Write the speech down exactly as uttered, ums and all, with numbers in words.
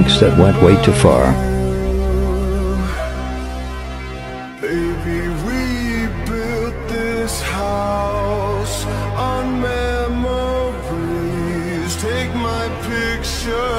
drinks that went way too far. Baby, we built this house on memories. Take my picture